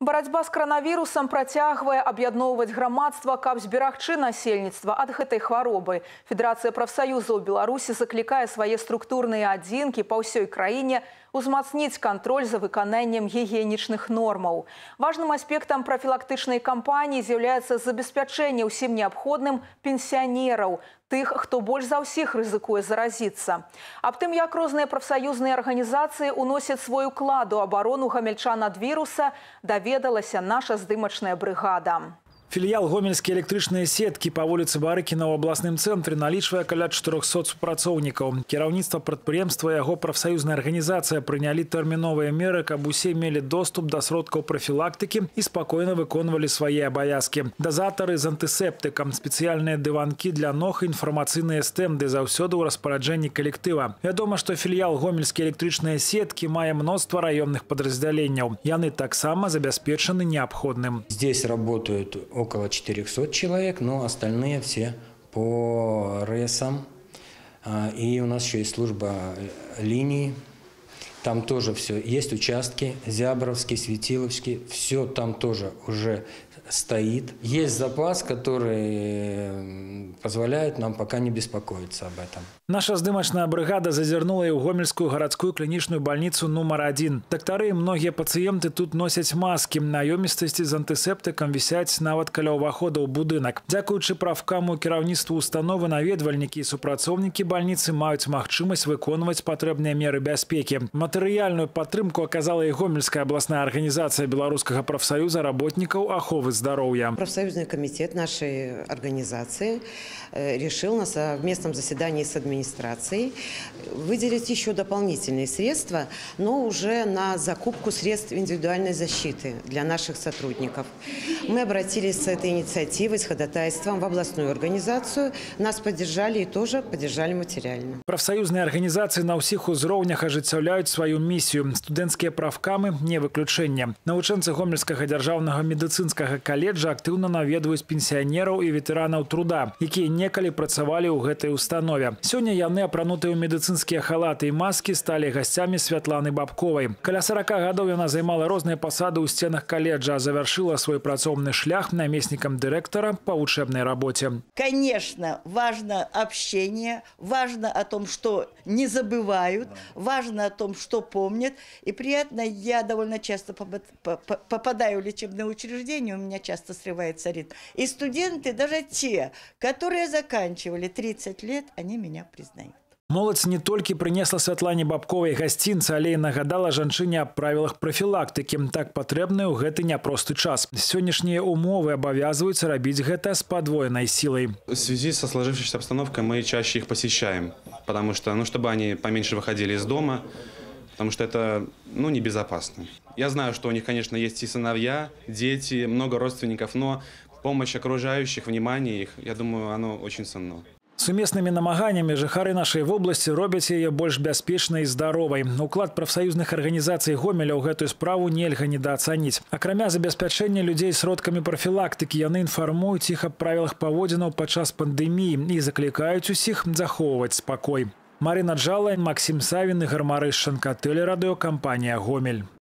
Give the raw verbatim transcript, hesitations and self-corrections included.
Барацьба з каранавірусам працягвае аб'ядноўваць грамадства, каб зберагчы насельніцтва ад гэтай хваробы. Федэрацыя прафсаюзаў Беларусі заклікае свае структурныя адзінкі па ўсёй краіне узмацніць кантроль за выкананнем гігіенічных нормаў. Важным аспектам прафілактычнай кампаніі з'яўляецца забеспячэнне ўсім неабходным пенсіянераў, тых, хто больш за ўсіх рызыкуе заразіцца. Аб тым, як розныя прафсаюзныя арганізацыі ўносяць свой уклад у абарону гамельчан ад віруса, даведалася наша здымачная брыгада. Філіял гомельскія электрычныя сеткі па вуліцы Барыкіна ў абласным цэнтры налічвае каля чатырохсот супрацоўнікаў. Кіраўніцтва прадпрыемства і яго прафсаюзная арганізацыя прынялі тэрміновыя меры, каб усе мелі доступ да сродкаў прафілактыкі і спакойна выконвалі свае абавязкі. Дазатары з антысептыкам, спецыяльныя дыванкі для ног і інфармацыйныя стэнды заўсёды ў распараджэнні калектыва. Вядома, што філіял гомельскія электрычныя сеткі мае мноства раённых падраздзяленняў. Яны таксама забяспечаны неабходным. Здесь работают около четырёхсот человек, но остальные все по РЭСам. И у нас еще есть служба линий. Там тоже все. Есть участки, Зябровский, Светиловский. Все там тоже уже стоит. Есть запас, который позволяет нам пока не беспокоиться об этом. Наша здымачная бригада зазірнула і ў гомельскую гарадскую клінічную больницу нумар адзін. Дактары і многія пацыенты тут носяць маскі. Наёмістасці з антысептыкам вісяць нават каля ўвахода ў будынак. Дзякуючы правкаму кіраўніцтву установы, наведвальнікі і супрацоўнікі больніцы маюць магчымасць выконваць патрэбныя меры бяспекі. Матэрыяльную падтрымку аказала і гомельская абласная арганізацыя беларускага прафсаюза работнікаў аховы здоровья. Профсоюзный комитет нашей организации решил на совместном заседании с администрацией выделить еще дополнительные средства, но уже на закупку средств индивидуальной защиты для наших сотрудников. Мы обратились с этой инициативой, с ходатайством в областную организацию. Нас поддержали и тоже поддержали материально. Профсоюзные организации на всех узроўнях ажыццяўляюць свою миссию. Студэнцкія правкамы не выключэнне. Навучэнцы гомельскага дзяржаўнага медыцынскага каледжа актыўна наведваюць пенсіянераў і ветэранаў труда, якія некалі працавалі ў гэтай установе. Сёння яны, апранутыя ў медыцынскія халаты і маскі, сталі гасцямі Святланы Бабковай. Каля сорока гадоў яна займала розныя пасады ў сценах каледжа, а завяршыла свой працоўны шлях намеснікам дырэктара па вучэбнай работе. Конечно, важно общение, важно о том, что не забывают, важно о том, что помнят. И приятно, я довольно часто попадаю в лечебное учреждение, у меня часто срывается ритм. И студенты, даже те, которые заканчивали тридцать лет, они меня признают. Моладзь не толькі прынесла Святлане Бабковай гасцінцы, але і нагадала жанчыне аб правілах прафілактыкі, так патрэбныя ў гэты няпросты час. Сённяшнія умовы абавязваюць рабіць гэта с подвоенной силой. В связи со сложившейся обстановкой мы чаще их посещаем, потому что, ну, чтобы они поменьше выходили из дома, потому что это, ну, небезопасно. Я знаю, что у них, конечно, есть и сыновья, дети, много родственников, но помощь окружающих, внимание их, я думаю, оно очень ценно. Сумеснымі намаганнямі жыхары нашай вобласці робяць яе больш бяспечнай і здаровай. Уклад прафсаюзных арганізацый Гомеля ў гэтую справу нельга недаацаніць. Акрамя забеспячэння людзей сродкамі прафілактыкі, яны інфармуюць іх аб правілах паводзінаў падчас пандэміі і заклікаюць усіх захоўваць спакой. Марина Джала, Максим Савін, Ігор Марышченко, тэлерадыёкампанія «Гомель».